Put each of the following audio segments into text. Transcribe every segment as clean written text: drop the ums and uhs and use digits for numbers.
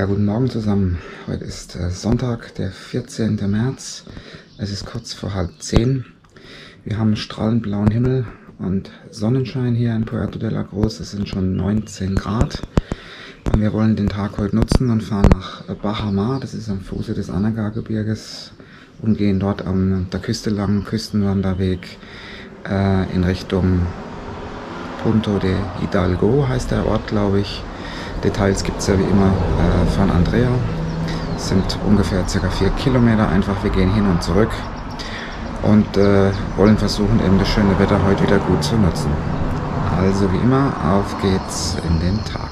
Ja, guten Morgen zusammen. Heute ist Sonntag, der 14. März. Es ist kurz vor 9:30. Wir haben strahlend blauen Himmel und Sonnenschein hier in Puerto de la Cruz. Es sind schon 19 Grad. Und wir wollen den Tag heute nutzen und fahren nach Baja Mar. Das ist am Fuße des Anaga-Gebirges und gehen dort an der Küste lang, Küstenwanderweg in Richtung Punto de Hidalgo, heißt der Ort, glaube ich. Details gibt es ja wie immer von Andrea. Es sind ungefähr ca. 4 Kilometer einfach. Wir gehen hin und zurück und wollen versuchen, eben das schöne Wetter heute wieder gut zu nutzen. Also wie immer, auf geht's in den Tag.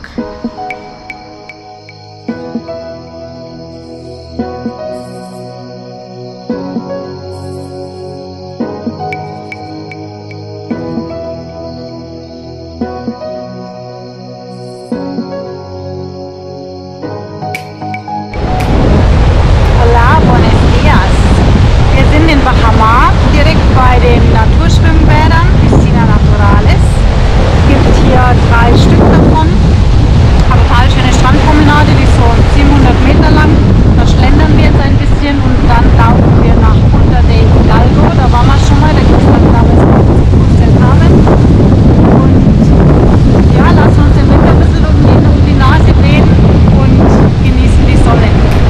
Baja Mar, direkt bei den Naturschwimmbädern, Piscina Naturales. Es gibt hier 3 Stück davon. Eine total schöne Strandpromenade, die ist so 700 Meter lang. Da schlendern wir jetzt ein bisschen und dann laufen wir nach Punta de Hidalgo. Da waren wir schon mal, da gibt es dann damals den Namen. Und ja, lassen uns den Winter ein bisschen um die Nase wehen und genießen die Sonne.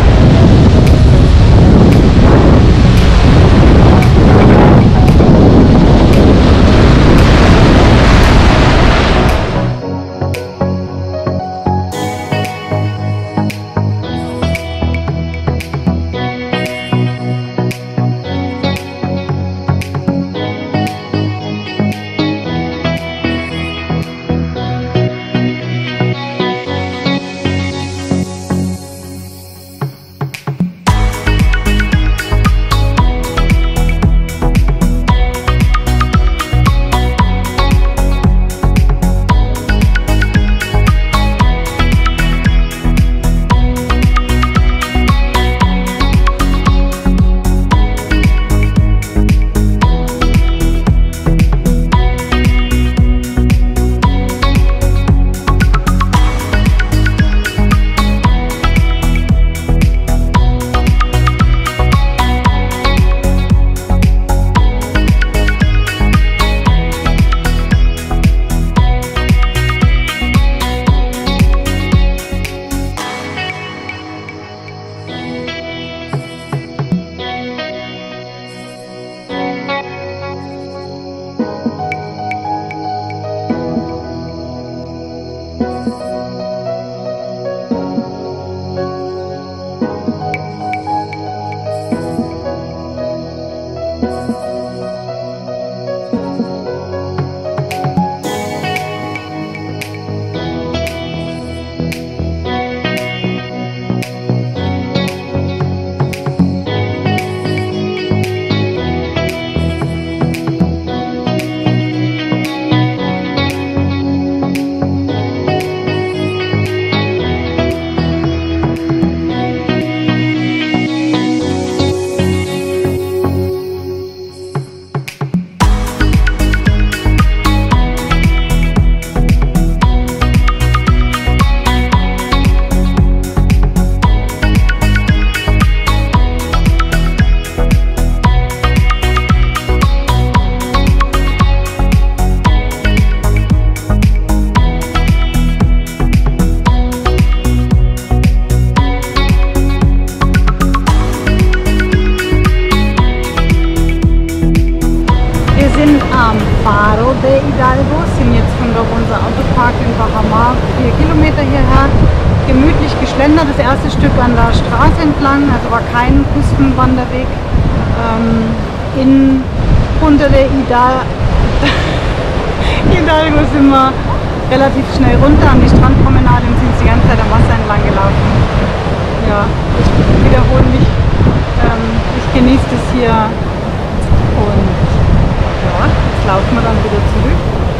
Faro de Hidalgo, sind jetzt von der unser Autopark in Baja Mar 4 Kilometer hierher, gemütlich geschlendert, das erste Stück an der Straße entlang, also war kein Küstenwanderweg. In Punta de Hidalgo sind wir relativ schnell runter an die Strandpromenade und sind die ganze Zeit am Wasser entlang gelaufen. Ja, ich wiederhole mich, ich genieße das hier und ja, jetzt laufen wir dann wieder zurück.